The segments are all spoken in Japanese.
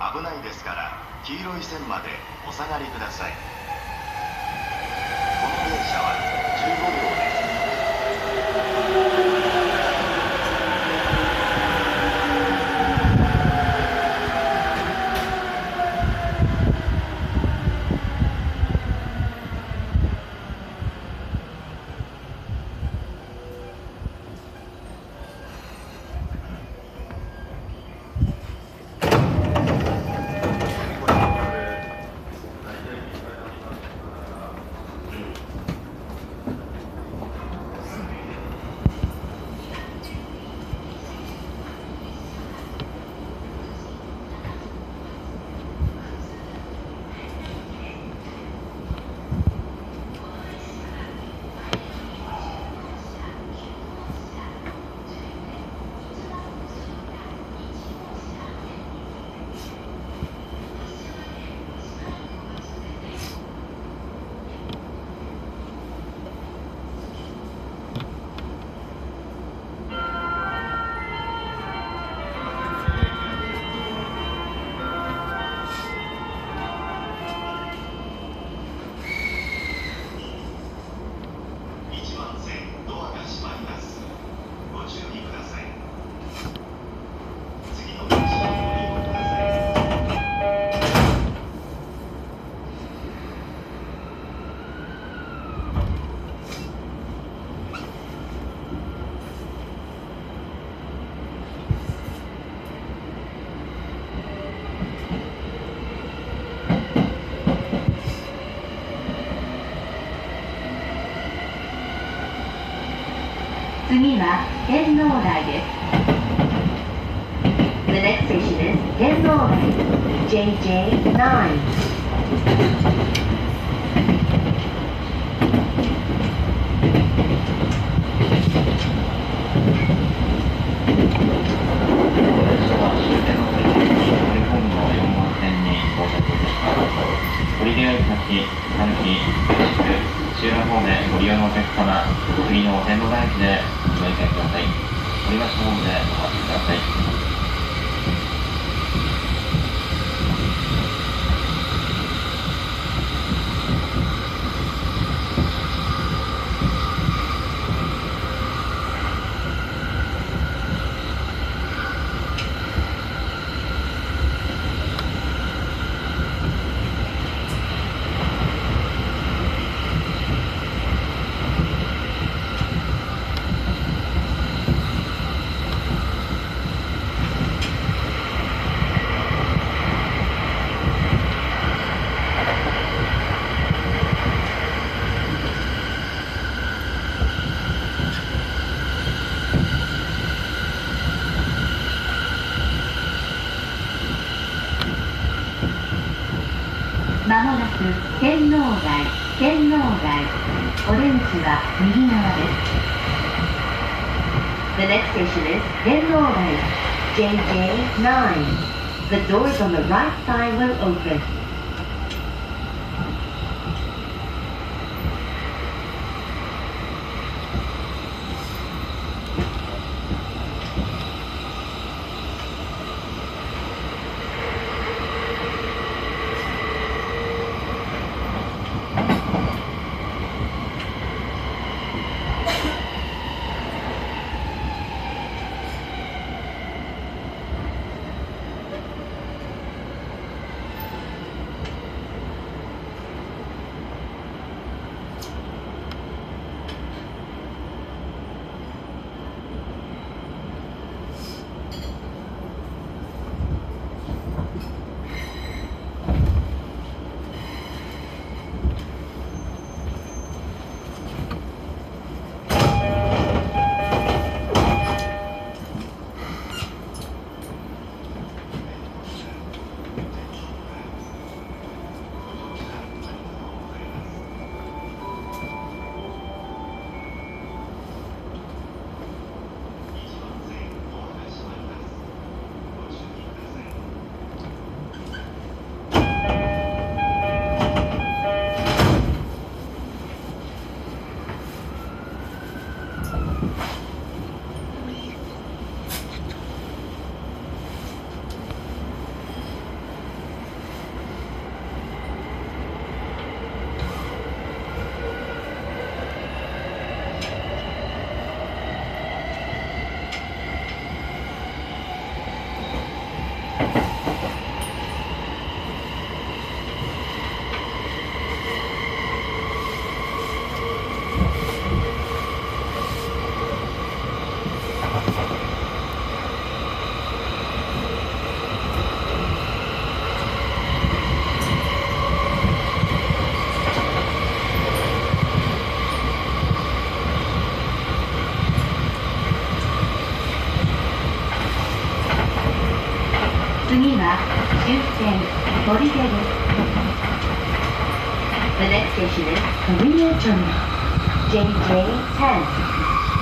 危ないですから黄色い線までお下がりください。この電車は15両です。 次は天王台です。The next station is 天王台 JJ9。 周辺方面ご利用のお客様、次の天王台駅でご乗り換えください。折橋ホームでお待ちください。 まもなく天王台、天王台。お出口は右側です。The next station is 天王台 JJ9. The doors on the right side will open. 次は終点砦です。The next station is Korea Terminal JJ10.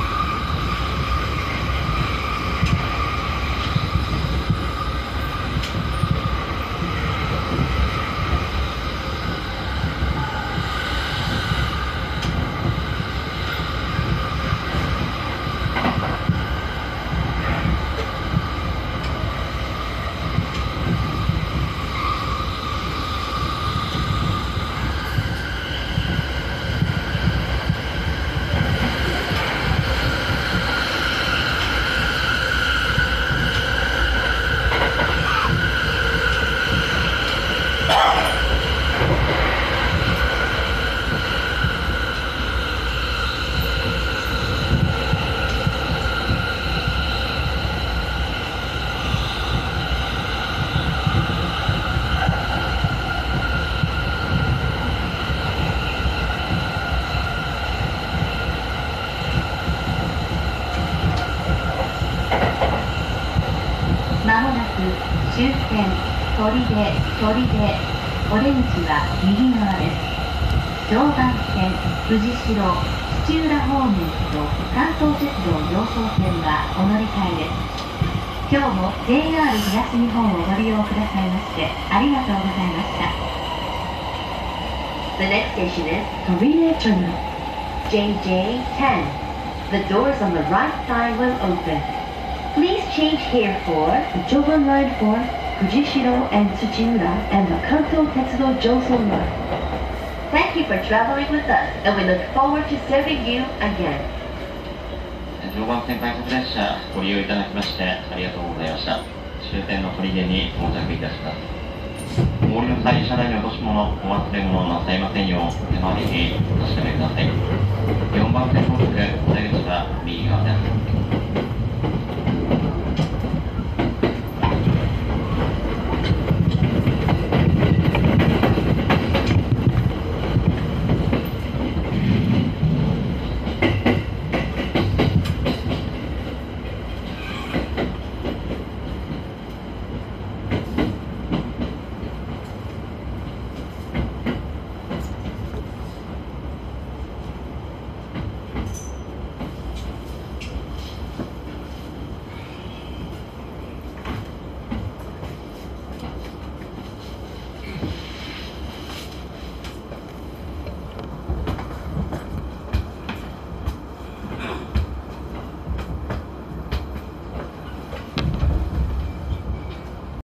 まもなく終点砦お出口は右側です。常磐線藤代土浦方面と関東鉄道常総線はお乗り換えです。今日も JR 東日本をご利用くださいましてありがとうございました。 The next station is Korea Terminal JJ10. The doors on the right side will open. Please change here for the Joban Line for Fujishiro and Tsuchiura and the Kanto Tetsudo Joson Line. Thank you for traveling with us, and we look forward to serving you again. 常磐線快速列車ご利用いただきましてありがとうございました。終点の砦に到着いたします。お降りの際、車内に落とし物、お忘れ物をなさいませんよう手回りにお確かめください。4番線ホールお出口は右側です。